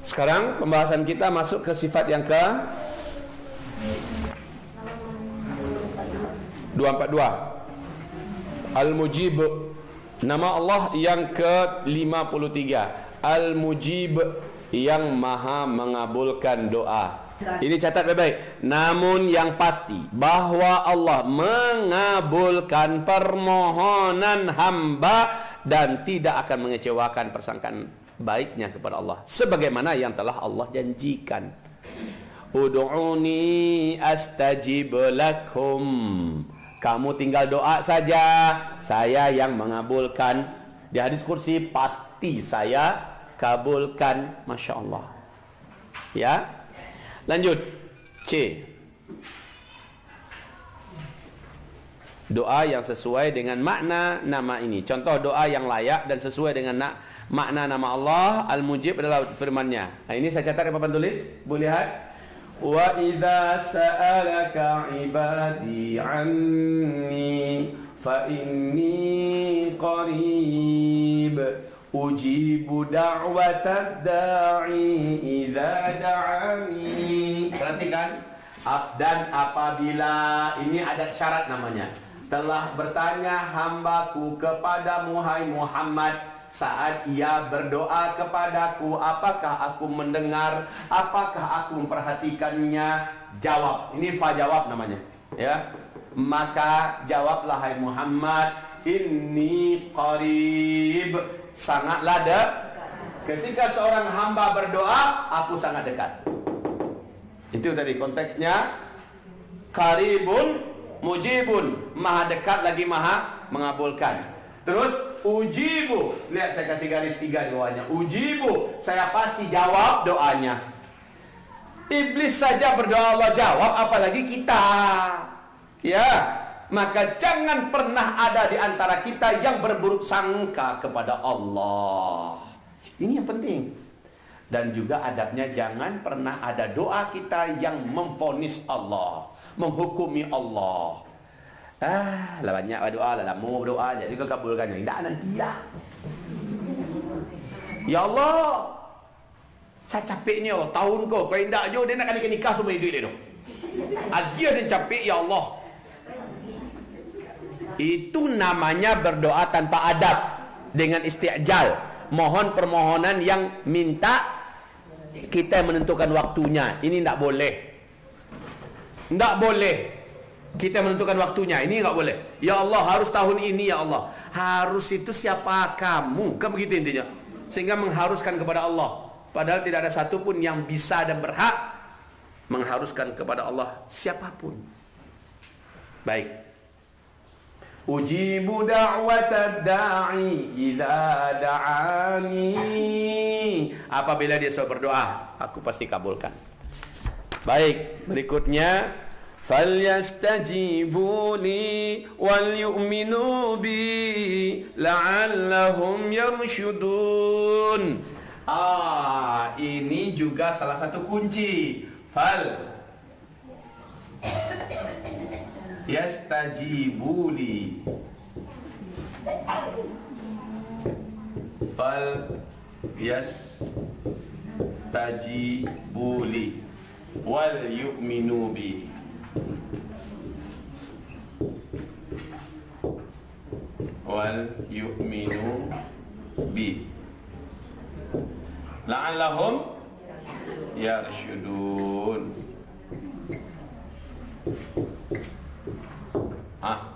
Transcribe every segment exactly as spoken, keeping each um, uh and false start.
Sekarang pembahasan kita masuk ke sifat yang ke dua empat dua. Al-Mujib. Nama Allah yang ke lima puluh tiga. Al-Mujib, yang maha mengabulkan doa. Ini catat baik-baik. Namun yang pasti bahwa Allah mengabulkan permohonan hamba dan tidak akan mengecewakan persangkaan baiknya kepada Allah, sebagaimana yang telah Allah janjikan. Ud'uni astajib lakum. Kamu tinggal doa saja, saya yang mengabulkan. Di hadis kursi pasti saya kabulkan. Masya Allah. Ya. Lanjut. C. Doa yang sesuai dengan makna nama ini. Contoh doa yang layak dan sesuai dengan nak makna nama Allah. Al-Mujib adalah firman-Nya. Nah, ini saya catat di papan tulis. Boleh lihat. Wa idza sa'alaka 'ibadi 'anni fa inni qarib ujibu da'watad da'i idza da'ani. Perhatikan. Dan apabila, ini ada syarat namanya, telah bertanya hambaku kepadamu hai Muhammad saat ia berdoa kepadaku, apakah aku mendengar, apakah aku memperhatikannya? Jawab. Ini fa jawab namanya, ya. Maka jawablah hai Muhammad, inni qarib, sangatlah dekat. Ketika seorang hamba berdoa, aku sangat dekat. Itu tadi konteksnya. Qaribun mujibun, maha dekat lagi maha mengabulkan. Terus ujibu, lihat saya kasih garis tiga di bawahnya. Ujibu, saya pasti jawab doanya. Iblis saja berdoa Allah jawab, apalagi kita. Ya, maka jangan pernah ada di antara kita yang berburuk sangka kepada Allah. Ini yang penting. Dan juga adabnya, jangan pernah ada doa kita yang memvonis Allah, menghukumi Allah. Ah, lah banyak berdoa, lah lama berdoa, jadi kau kabulkannya. Tidak nanti lah. Ya Allah, saya capek ni Allah, tahun kau, kalau tidak je, dia nak kena nikah semua duit dia tu. Agi ada capek, ya Allah. Itu namanya berdoa tanpa adab, dengan isti'jal. Mohon permohonan yang minta kita menentukan waktunya. Ini tidak boleh. Tidak boleh kita menentukan waktunya. Ini tidak boleh. Ya Allah, harus tahun ini ya Allah. Harus itu siapa kamu? Kan begitu intinya. Sehingga mengharuskan kepada Allah. Padahal tidak ada satupun yang bisa dan berhak mengharuskan kepada Allah siapapun. Baik. Ujibu da'watad da'i idza da'ani. Apabila dia selalu berdoa, aku pasti kabulkan. Baik, berikutnya falyastajibu li wal yu'minu bi la'allahum yarshudun. Ah, ini juga salah satu kunci. Fal yastajibu li, fal yastajibu li wal yu'minu bi. Wal yu'minu bi la'allahum yarshudun. Ah.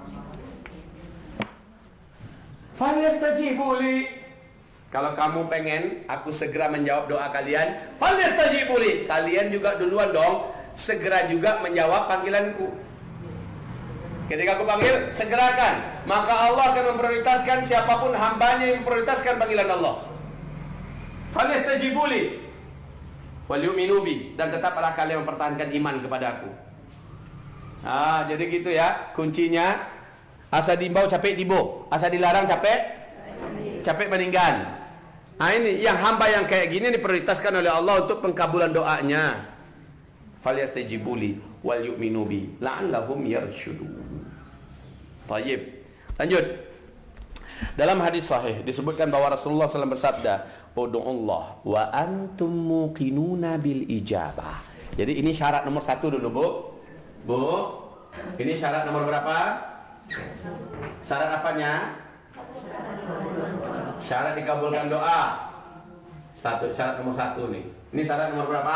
Falyastajibu li. Kalau kamu pengen aku segera menjawab doa kalian, falyastajibu li. Kalian juga duluan dong, segera juga menjawab panggilanku. Ketika aku panggil, segerakan. Maka Allah akan memprioritaskan siapapun hambanya yang memprioritaskan panggilan Allah. Falyastajibu li wal yu'minu bi, dan tetaplah kalian mempertahankan iman kepada aku. Ah, jadi gitu ya kuncinya. Asa diimbau capek dibo, asa dilarang capek capek meninggal. Ah, ini yang hamba yang kayak gini diprioritaskan oleh Allah untuk pengkabulan doanya. Falyastajibu li wal yu'minu bi la'allahum yarshudun. Baik. Lanjut. Dalam hadis sahih disebutkan bahwa Rasulullah shallallahu alaihi wasallam bersabda, "Ud'ullah wa antum muqinuna bil ijabah." Jadi ini syarat nomor satu dulu, Bu. Bu, ini syarat nomor berapa? Syarat apanya? Syarat dikabulkan doa. Satu, syarat nomor satu nih. Ini syarat nomor berapa?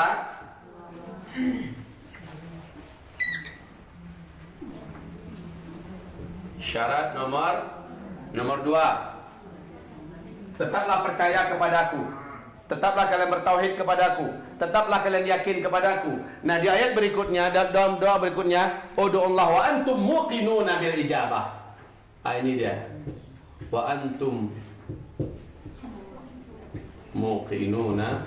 Syarat nomor nomor dua. Tetaplah percaya kepadaku. Tetaplah kalian bertauhid kepadaku. Tetaplah kalian yakin kepadaku. Nah, di ayat berikutnya, dalam doa berikutnya, ud'ullah wa antum muqinuna bil ijabah. Ah, ini dia. Wa antum muqinuna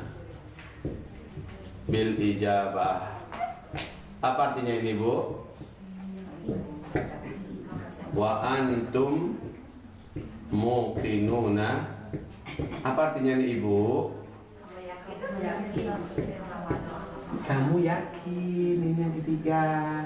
bil ijabah. Apa artinya ini, Bu? Wa antum muqinuna. Apa artinya ini, Ibu? Kamu yakin. Ini yang ketiga.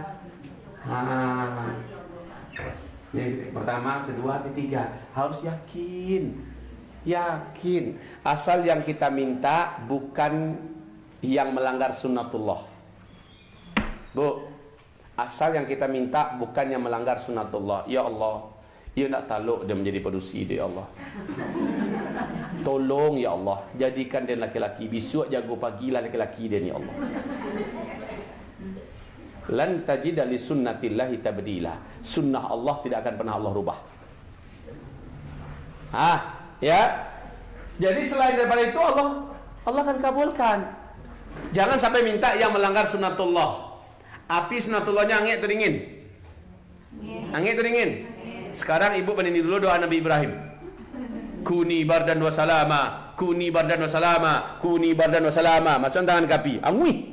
Ah. Ini pertama, kedua, ketiga. Harus yakin. Yakin. Asal yang kita minta bukan yang melanggar sunnatullah. Bu, asal yang kita minta bukan yang melanggar sunnatullah. Ya Allah, ya nak taluk dia menjadi pedusi dia, ya Allah. Tolong ya Allah, jadikan dia laki-laki. Besok jago pagilah laki-laki dia, ya Allah. Lan tajida li sunnatillahi tabdila. Sunnah Allah tidak akan pernah Allah rubah. Ah, ya. Jadi selain daripada itu Allah Allah akan kabulkan. Jangan sampai minta yang melanggar sunnatullah. Api sunnatullahnya angin atau dingin? Angin atau dingin? Sekarang ibu penini dulu doa Nabi Ibrahim. Kuni bardan wa salama, kuni bardan wa salama, kuni bardan wa salama. Masukkan tangan kapi. Angui.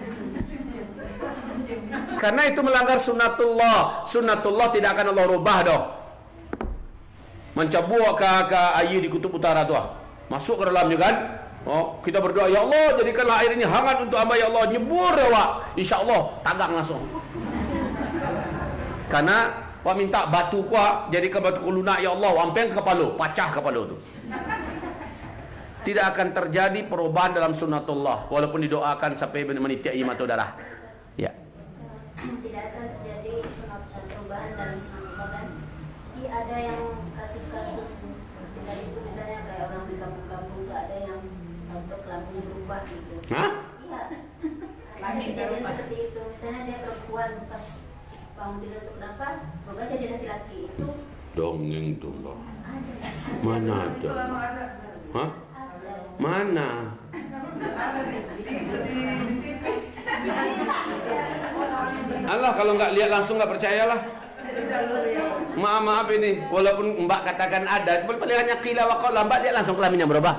Karena itu melanggar sunnatullah. Sunnatullah tidak akan Allah rubah doh. Mencabuk ke, ke air di kutub utara tu. Masuk ke dalamnya kan. Oh, kita berdoa, ya Allah jadikanlah air ini hangat untuk hamba, ya Allah, nyebur ya Wak. InsyaAllah tagang langsung. Karena Wak minta batu kuat jadikan batu lunak, ya Allah, wampeng ke kepala, pacah kepala tu. Tidak akan terjadi perubahan dalam sunnatullah walaupun didoakan sampai menitik air mata darah. Ya. Tidak akan terjadi sunat perubahan dalam sunnatullah kan. Jadi ada yang kasus-kasus seperti tadi itu, misalnya kayak orang di kampung-kampung itu ada yang untuk kelaminnya berubah gitu. Hah? Iya. Ada kejadian seperti itu. Misalnya dia perempuan pas bangun tidur itu kenapa berubah jadi laki-laki itu. Dongeng tu Allah. Mana ada? Hah? Mana? Allah, kalau nggak lihat langsung nggak percayalah. Maaf maaf ini, walaupun Mbak katakan ada, paling hanya qila wa qala, Mbak lihat langsung kelaminnya berubah.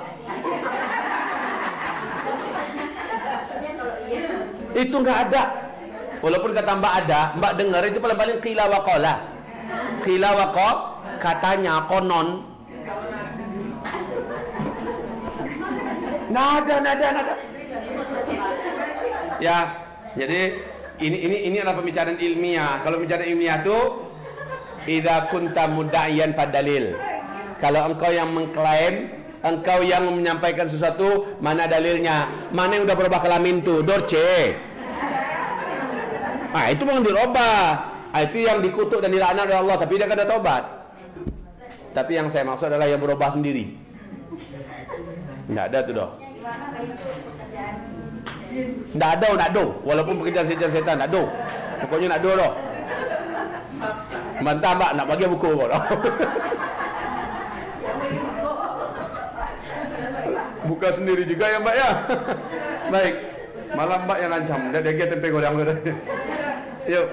Itu nggak ada. Walaupun kata Mbak ada, Mbak dengar itu paling-paling qila wa qala. Qila wa qala, katanya, konon. Nada, nada, nada. Ya, jadi ini ini ini adalah pembicaraan ilmiah. Kalau pembicaraan ilmiah itu idza kunta mudda'iyan fadalil. Kalau engkau yang mengklaim, engkau yang menyampaikan sesuatu, mana dalilnya? Mana yang udah berubah kelamin tuh? Dorce. Ah, itu memang dirubah. Ah, itu yang dikutuk dan dilaknat oleh Allah, tapi dia kan ada tobat. Tapi yang saya maksud adalah yang berubah sendiri. Enggak ada tuh, Dok. Enggak ada, enggak ada. Walaupun pekerjaan setan-setan, enggak ada. Pokoknya enggak ada, Dok. Bantah Mbak nak bagi buku kau. Buka sendiri juga ya Mbak ya. Baik. Malam Mbak yang lancam. Dia dia tempe goreng dulu. Yuk.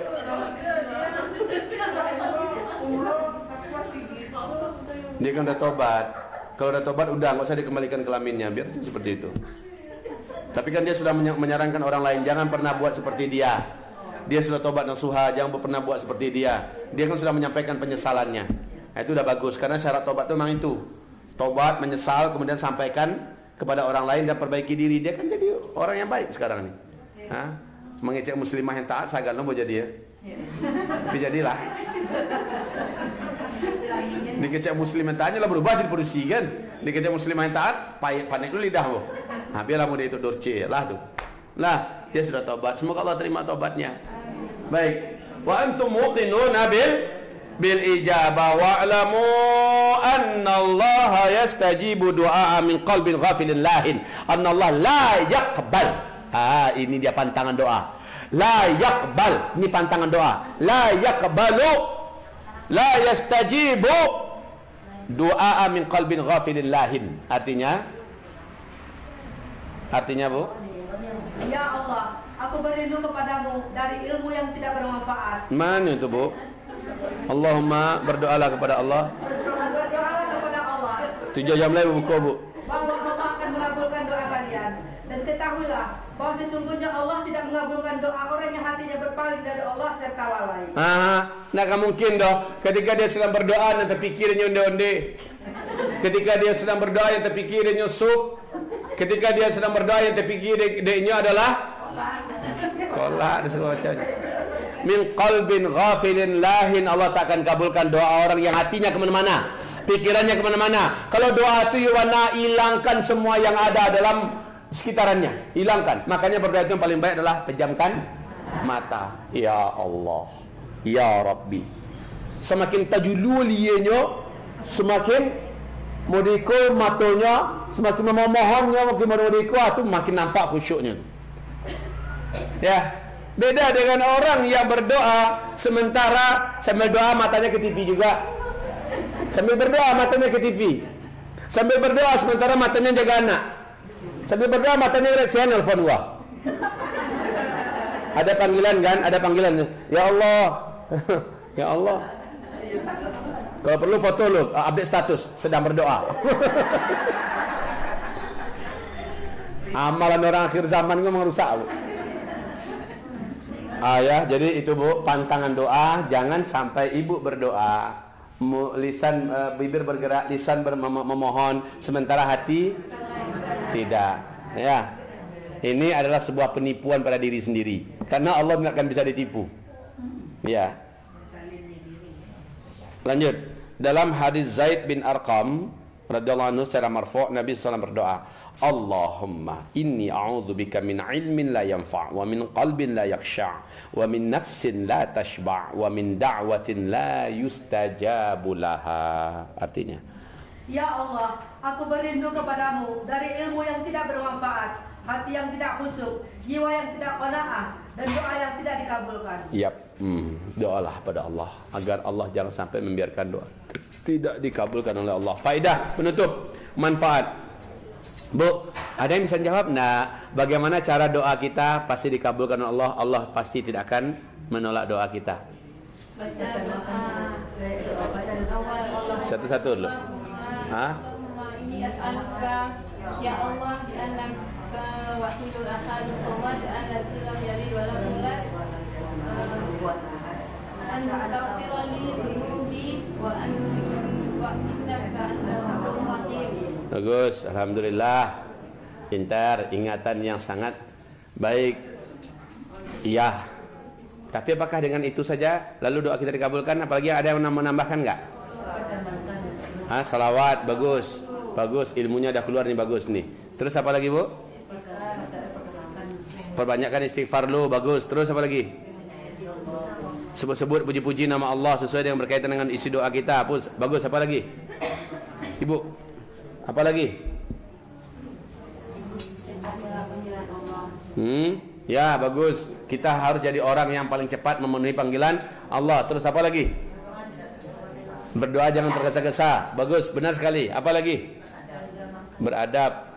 Dia kan udah tobat. Kalau udah tobat udah nggak usah dikembalikan kelaminnya, biar seperti itu. Tapi kan dia sudah menyarankan orang lain jangan pernah buat seperti dia. Dia sudah tobat nasuha, jangan pernah buat seperti dia. Dia kan sudah menyampaikan penyesalannya. Nah, itu udah bagus karena syarat tobat itu memang itu. Tobat, menyesal, kemudian sampaikan kepada orang lain dan perbaiki diri. Dia kan jadi orang yang baik sekarang nih. Hah? Mengecek muslimah yang taat, sagan lo mau jadi ya. Tapi jadilah. Dikecek muslim yang taatnya lah berubah jadi polisi kan. Dikecek muslim yang taat, panik dulu lidah lo. Nah, biarlah mau dia itu dorce lah tu. Lah, dia sudah taubat. Semoga Allah terima taubatnya. Baik. Wa antum muqinuna bil bil ijabah wa'lamu anna Allah yastajibu du'a min qalbin ghafilin lahin. Anna Allah la yaqbal. Ah, ini dia pantangan doa. La yaqbal, ini pantangan doa. La yaqbalu, la yastajibu du'a min qalbin ghafilin lahin. Artinya Artinya Bu? Ya Allah, aku berlindung kepadamu dari ilmu yang tidak bermanfaat. Mana itu Bu? Allahumma berdoalah kepada Allah. Berdoalah kepada Allah. Tujuh jam lagi buku Bu. Bahwa Allah akan mengabulkan doa kalian. Dan ketahuilah bahwa sesungguhnya Allah tidak mengabulkan doa orang yang hatinya berpaling dari Allah serta lalai. Ah, nak mungkin dah. Ketika dia sedang berdoa yang terfikirnya onde-onde. Ketika dia sedang berdoa yang terfikirnya nyusuk. Ketika dia sedang berdoa yang terfikir dia adalah kolak dan segala macamnya. Min qalbin ghafilin lahin, Allah tak akan kabulkan doa orang yang hatinya kemana-mana, pikirannya kemana-mana. Kalau doa itu Yuwana hilangkan semua yang ada dalam sekitarannya, hilangkan. Makanya berdoa itu yang paling baik adalah pejamkan mata. Ya Allah, Ya Rabbi. Semakin tajululinya, semakin modiko matonya, semakin memohonnya, makin modiko itu makin nampak khusyuknya. Ya, beda dengan orang yang berdoa sementara sambil doa matanya ke T V juga. Sambil berdoa matanya ke T V. Sambil berdoa sementara matanya jaga anak. Sambil berdoa matanya lihat saya nelfon gua. Ada panggilan kan? Ada panggilan. Ya Allah. Ya Allah. Kalau perlu foto lu, update status sedang berdoa. Amalan orang akhir zaman memang rusak. Ah ya, jadi itu Bu, pantangan doa, jangan sampai ibu berdoa, lisan uh, bibir bergerak, lisan ber memohon sementara hati tidak. Ya. Ini adalah sebuah penipuan pada diri sendiri. Karena Allah tidak akan bisa ditipu. Ya. Lanjut. Dalam hadis Zaid bin Arqam radhiyallahu anhu secara marfu' Nabi sallallahu alaihi wasallam berdoa, Allahumma inni a'udzubika min ilmin la yanfa' wa min qalbin la yakhsha' wa min nafsin la tashba' wa min da'watin la yustajabu laha. Artinya, Ya Allah, aku berlindung kepadamu dari ilmu yang tidak bermanfaat, hati yang tidak khusyuk, jiwa yang tidak qanaah, dan doa yang tidak dikabulkan. Yap, hmm, doalah pada Allah agar Allah jangan sampai membiarkan doa tidak dikabulkan oleh Allah. Faedah penutup, manfaat. Bu, ada yang bisa jawab? Nah, bagaimana cara doa kita pasti dikabulkan oleh Allah? Allah pasti tidak akan menolak doa kita. Baca doa Satu-satu dulu. Hah? Ini as'aluka ya Allah bi annaka wahidul ahad samad alladzi lam yalid wa lam yulad an taghfira li dhunubi wa an wa innaka antal ghafurur rahim. Bagus, alhamdulillah. Pintar, ingatan yang sangat baik. Iya. Tapi apakah dengan itu saja lalu doa kita dikabulkan? Apalagi ada yang mau menambahkan enggak? Ah, salawat, bagus. Bagus, ilmunya dah keluar nih, bagus nih. Terus apa lagi, Bu? Perbanyakkan istighfar lu, bagus. Terus apa lagi? Sebut-sebut puji-puji nama Allah sesuai dengan berkaitan dengan isi doa kita. Bagus, apa lagi? Ibu, apa lagi? Hmm, ya bagus. Kita harus jadi orang yang paling cepat memenuhi panggilan Allah. Terus apa lagi? Berdoa jangan tergesa-gesa. Bagus, benar sekali. Apa lagi? Beradab.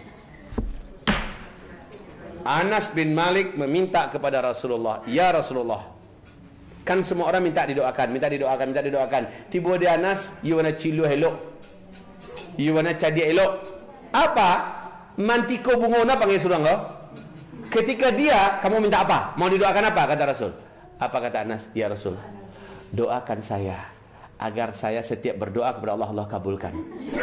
Anas bin Malik meminta kepada Rasulullah, "Ya Rasulullah." Kan semua orang minta didoakan, minta didoakan, minta didoakan. Tiba dia Anas, "You wanna cilu elok? You wanna cadi elok?" Apa? Mantiko bungona panggil surang kau. Ketika dia, kamu minta apa? Mau didoakan apa? Kata Rasul. Apa kata Anas? "Ya Rasul, doakan saya agar saya setiap berdoa kepada Allah, Allah kabulkan."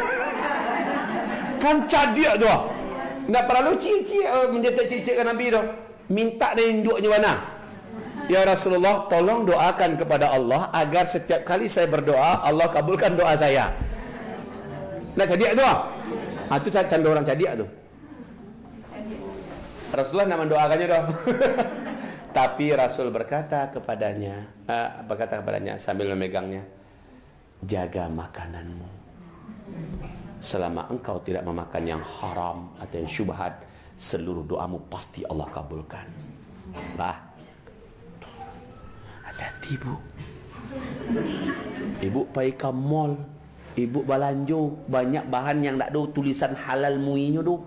Kan cadia doa. Nggak perlu cici uh, menjetak cici ke Nabi doh. Minta dari induknya mana? Ya Rasulullah, tolong doakan kepada Allah agar setiap kali saya berdoa Allah kabulkan doa saya. Nah, cadiak tu ah. Ah tu tanda orang cadiak tu. Rasulullah nak mendoakannya doh. Tapi Rasul berkata kepadanya, uh, berkata kepadanya sambil memegangnya, jaga makananmu. Selama engkau tidak memakan yang haram atau yang syubhat, seluruh doamu pasti Allah kabulkan. Lah, hati-hati ibu. Ibu pergi ke mall, ibu belanjo banyak bahan yang tak ada tulisan halal muinya tu.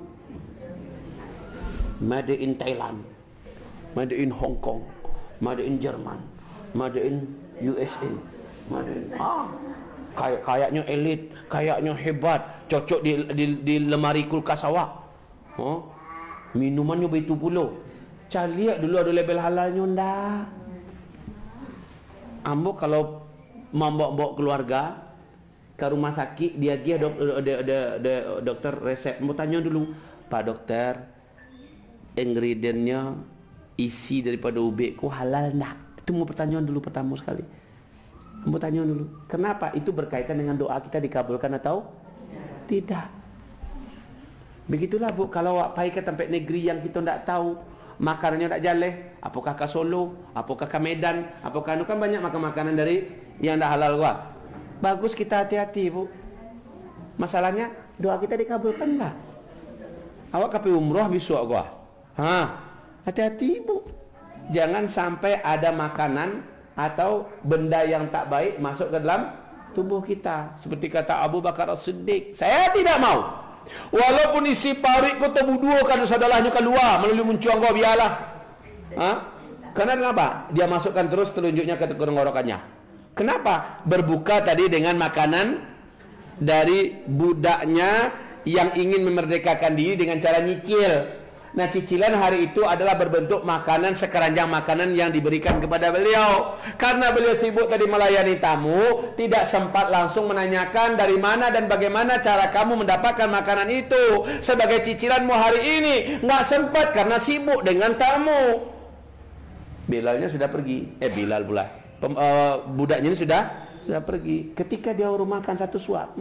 Made in Thailand, made in Hong Kong, made in Jerman, made in U S A, made in ah, kayak kayaknya elit, kayaknya hebat, cocok di di, di lemari kulkas awak. Oh, minumannya begitu pula. Cari lihat dulu ada label halalnya ndak. Ambo kalau membawa keluarga ke rumah sakit, dia dia dok, de, de, de, dokter resep, mau tanya dulu, Pak Dokter, ingredientnya isi daripada ubekku halal nak? Itu mau pertanyaan dulu pertama sekali. Mau tanya dulu. Kenapa? Itu berkaitan dengan doa kita dikabulkan atau tidak. Begitulah Bu, kalau awak pergi ke tempat negeri yang kita tidak tahu, makanannya tak jaleh, apakah ke Solo, apakah ke Medan, apakah anu kan banyak makan makanan dari yang tak halal gua. Bagus kita hati-hati Bu. Masalahnya doa kita dikabulkan enggak? Awak ke umrah besok gua. Ha, hati-hati Bu. Jangan sampai ada makanan atau benda yang tak baik masuk ke dalam tubuh kita. Seperti kata Abu Bakar As-Siddiq, saya tidak mau. Walaupun isi parit kau terbuduhkan saudaranya keluar melalui muncuang kau, biarlah. Ha? Karena kenapa? Dia masukkan terus telunjuknya ke tenggorokannya. Kenapa? Berbuka tadi dengan makanan dari budaknya yang ingin memerdekakan diri dengan cara nyicil. Nah, cicilan hari itu adalah berbentuk makanan, sekeranjang makanan yang diberikan kepada beliau. Karena beliau sibuk tadi melayani tamu, tidak sempat langsung menanyakan dari mana dan bagaimana cara kamu mendapatkan makanan itu sebagai cicilanmu hari ini. Nggak sempat karena sibuk dengan tamu. Bilalnya sudah pergi. Eh, Bilal pula. Pem, uh, budaknya ini sudah sudah pergi. Ketika dia baru makan satu suap,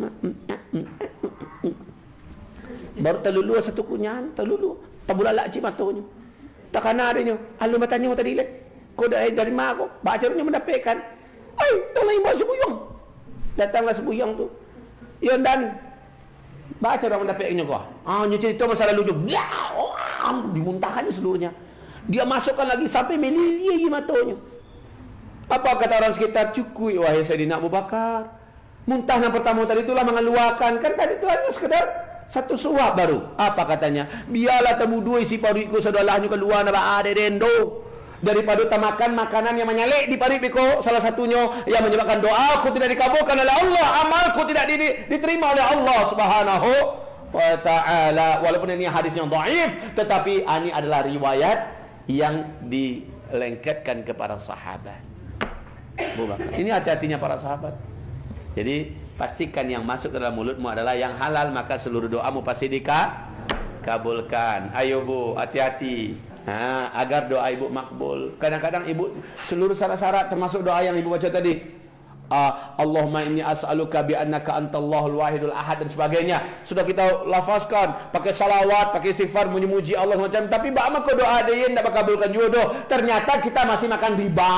baru telulu satu kunyan, telulu. Tabulalak cik matonya. Tak kena adanya. Alu matanya tadi le. Kau dari dari mana kau? Bacaranya mendapatkan. Ai, tolong bawa sebuyang. Datanglah sebuyang tu. Ya dan baca orang mendapatkannya kau. Ah, nyuci itu masa lalu dia. Oh, dimuntahkannya seluruhnya. Dia masukkan lagi sampai melili matonya. Apa kata orang sekitar? Cukui wahai Sayyidina Abu Bakar. Muntah yang pertama tadi itulah mengeluarkan. Kan tadi itu hanya sekedar satu suap baru. Apa katanya? Biarlah temudu isi paritku saudaranya keluar nama ada dendo. Daripada tamakan makanan yang menyalek di parit biko, salah satunya yang menyebabkan doa aku tidak dikabulkan oleh Allah, amalku tidak di, diterima oleh Allah Subhanahu wa taala. Walaupun ini hadisnya dhaif, tetapi ini adalah riwayat yang dilengketkan kepada sahabat. Ini hati-hatinya para sahabat. Jadi pastikan yang masuk ke dalam mulutmu adalah yang halal, maka seluruh doamu pasti dikabulkan. Ayo Bu, hati-hati. Ha, agar doa ibu makbul. Kadang-kadang ibu seluruh syarat-syarat termasuk doa yang ibu baca tadi. Uh, Allahumma inni as'aluka bi annaka antallahul wahidul ahad dan sebagainya. Sudah kita lafazkan, pakai salawat, pakai istighfar, memuji Allah macam. Tapi bak mak doa dia ndak bakabulkan jodoh. Ternyata kita masih makan riba.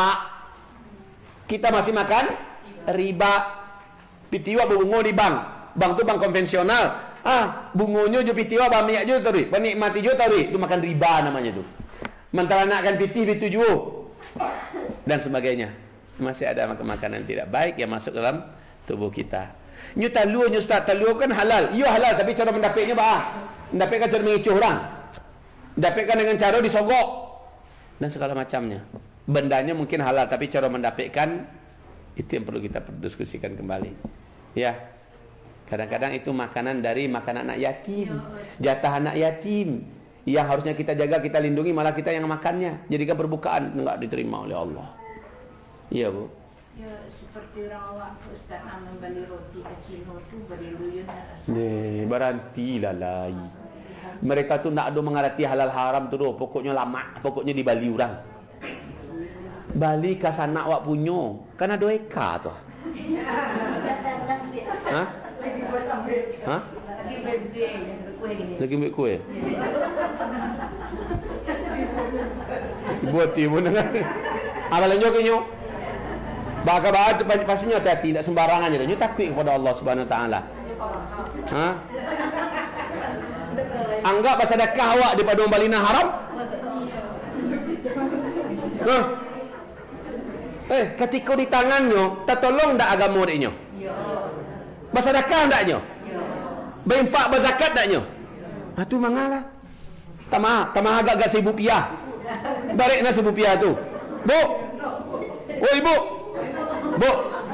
Kita masih makan riba. Pitiwa bungo di bank. Bank tu bank konvensional. Ah, bungonya jo pitiwa ba minyak jo tadi. Penikmati jo tadi. Itu makan riba namanya tu. Mentara nakkan pitih bitu jo. Dan sebagainya. Masih ada makanan tidak baik yang masuk dalam tubuh kita. Nyu talu nyu ustaz, talu kan halal. Iya halal, tapi cara mendapatnya ba. Mendapatkan cara mengicuh orang. Mendapatkan dengan cara disogok dan segala macamnya. Bendanya mungkin halal, tapi cara mendapatkan itu yang perlu kita diskusikan kembali. Ya, kadang-kadang itu makanan dari makanan anak yatim, jatah anak yatim yang harusnya kita jaga, kita lindungi, malah kita yang makannya. Jadikan perbukaan enggak diterima oleh Allah. Iya Bu. Ya seperti orang awak Ustaz nak membeli roti ke Cina tu beri luyun. Nih, berhenti lalai. Mereka tu nak ada mengerti halal haram tu doh, pokoknya lama, pokoknya di Bali orang. Bali ke sanak wak punyo. Kan ada eka tu. Ha? Ha? Lagi birthday yang berkuih gini. Lagi ambil kuih. Buat timun dengan. Apa lanjut ke nyo? Baka bahat pastinya hati-hati, tak sembarangan je. Nyo takut kepada Allah Subhanahu Wa Taala. Ha? Anggap bersedekah awak daripada orang balina haram? Ha? Eh, ketika di tangannya, tertolong tak agama dia? Ya. Bersedekah tak nyo? Ya. Berinfak berzakat tak nyo? Ha tu mangalah. Tamah, tamah agak-agak seribu piah. Baliklah seribu piah tu. Bu. Oh ibu. Bu.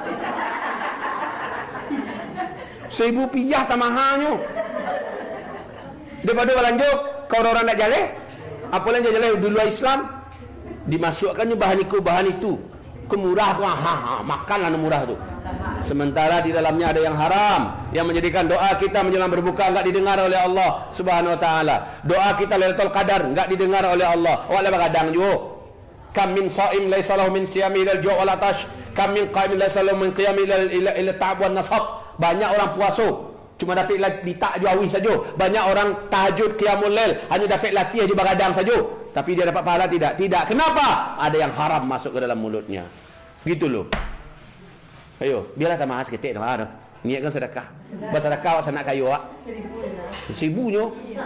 Seribu piah tamahannya. Daripada berlanjut, kau orang nak jalan, apa yang jalan di luar Islam, dimasukkannya bahan itu, bahan itu. Kemurah tu, ha, ha, makanlah murah tu. Sementara di dalamnya ada yang haram, yang menjadikan doa kita menjelang berbuka enggak didengar oleh Allah Subhanahu Wa Taala. Doa kita Lailatul Qadar enggak didengar oleh Allah. Awak lah begadang juga. Kam min shaim laisa lahu min siyami ilal ju' wal atash. Kam min qaim laisa lahu min qiyami ila ila ila ta'ab wan nasab. Banyak orang puasa cuma dapat letak je awis saja. Banyak orang tahajud qiyamul lail hanya dapat latih je begadang saja. Tapi dia dapat pahala tidak? Tidak. Kenapa? Ada yang haram masuk ke dalam mulutnya. Gitu loh. Ayo, biarlah tak mahas ketik dah ada. Niatkan sedekah. Bersedekah awak sanak kayu awak. Seribunya.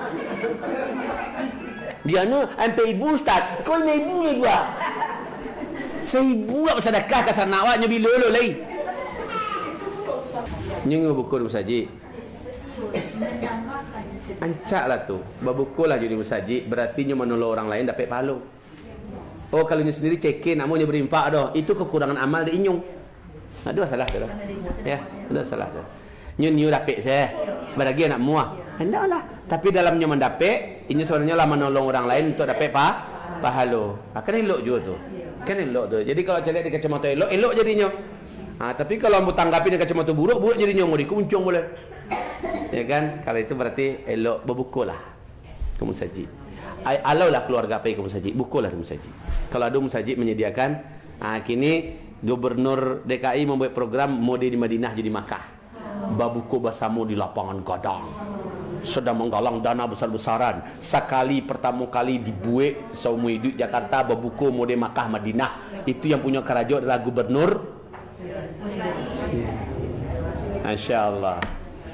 Dia nu sampai ibu ustaz. Kau ni ibu ni gua. Seribu awak bersedekah ke sanak awak nyo bila lo lai. Nyengu buku musajid. Ancaklah tu. Berbukulah jadi musajid berarti nyo menolong orang lain dapat pahala. Oh kalau nyo sendiri cekin nak mau nyo berinfak dah. Itu kekurangan amal dia inyong. Ada masalah tu. Ya, ada masalah tu. Nyu nyu dapat saya. Bagi anak muah. Hendaklah. Tapi dalamnya mendapat, ini sebenarnya lah menolong orang lain untuk dapat pa pahala. Ha, kan elok juga tu. Kan elok tu. Jadi kalau cari di kacamata elok, elok jadinya. Ha, tapi kalau ambu tanggapi dengan kacamata buruk, buruk jadinya mau dikuncung boleh. Ya kan? Kalau itu berarti elok berbukulah ke musajid. Alaulah keluarga pergi ke musajid, bukulah di musajid. Kalau ada musajid menyediakan, ha, kini Gubernur D K I membuat program mode di Madinah jadi Makkah. Babuku bersama di lapangan gadang. Sedang menggalang dana besar-besaran. Sekali pertama kali dibuat seumur hidup Jakarta babuku mode Makkah Madinah. Itu yang punya kerajaan adalah Gubernur. Masya-Allah.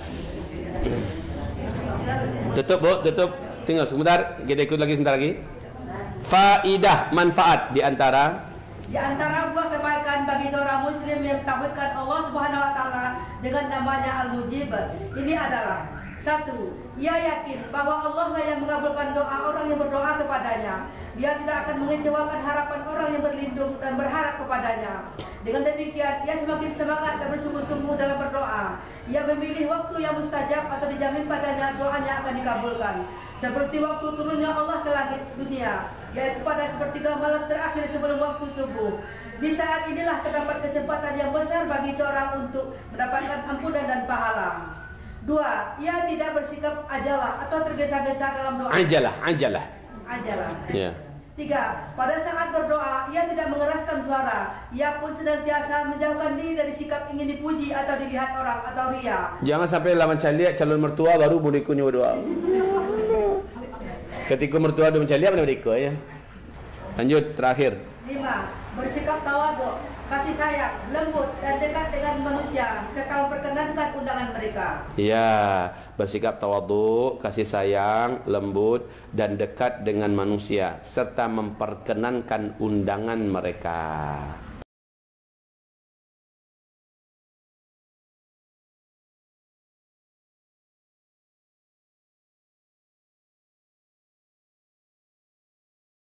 Tutup bu, tutup. Tinggal sebentar, kita ikut lagi sebentar lagi. Faidah, manfaat di antara Di antara buah kebaikan bagi seorang muslim yang mentauhidkan Allah Subhanahu Wa Taala dengan namanya Al-Mujib, ini adalah satu, ia yakin bahwa Allah lah yang mengabulkan doa orang yang berdoa kepadanya. Dia tidak akan mengecewakan harapan orang yang berlindung dan berharap kepadanya. Dengan demikian, ia semakin semangat dan bersungguh-sungguh dalam berdoa. Ia memilih waktu yang mustajab atau dijamin padanya doanya akan dikabulkan. Seperti waktu turunnya Allah ke langit dunia, yaitu pada sepertiga malam terakhir sebelum waktu subuh. Di saat inilah terdapat kesempatan yang besar bagi seorang untuk mendapatkan ampunan dan pahala. Dua, ia tidak bersikap ajalah atau tergesa-gesa dalam doa. Ajalah, ajalah. Ajalah. Ya. Tiga, pada saat berdoa, ia tidak mengeraskan suara. Ia pun senantiasa menjauhkan diri dari sikap ingin dipuji atau dilihat orang atau ria. Jangan sampai lawan caliak calon mertua baru berikunnya berdoa. Ketika mertua ada mencaliak mana berikut ya. Lanjut terakhir. Lima, bersikap tawaduk, kasih sayang, lembut dan dekat dengan manusia serta memperkenankan undangan mereka. Ya, bersikap tawaduk, kasih sayang, lembut dan dekat dengan manusia serta memperkenankan undangan mereka.